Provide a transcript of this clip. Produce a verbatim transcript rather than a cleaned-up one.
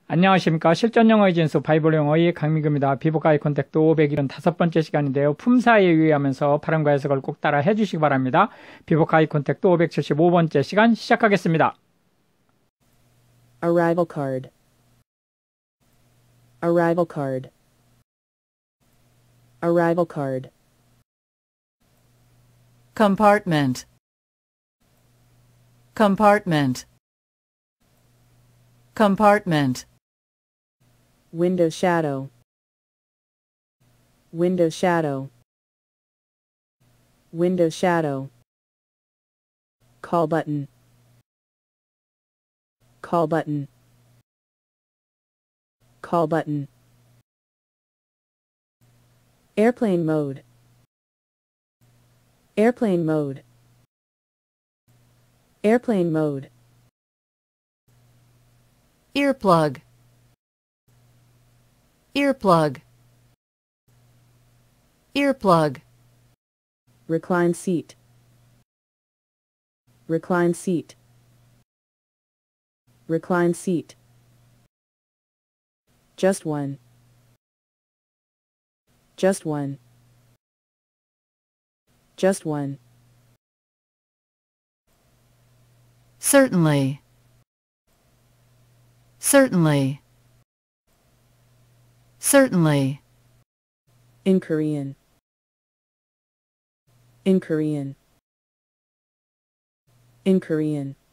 안녕하십니까. 실전영어의 진수 바이블영어의 강민규입니다. 비보카 아이콘택트 오백칠십오 번째 시간인데요. 품사에 유의하면서 발음과 해석을 꼭 따라 해주시기 바랍니다. 비보카 아이콘택트 오백칠십오 번째 시간 시작하겠습니다. Arrival card. Arrival card. Arrival card. Compartment. Compartment. Compartment. Window shadow. Window shadow. Window shadow. Call button. Call button. Call button. Airplane mode. Airplane mode. Airplane mode. Earplug. Earplug. Earplug. Recline seat. Recline seat. Recline seat. Just one. Just one. Just one. Certainly. Certainly. Certainly. In Korean. In Korean. In Korean.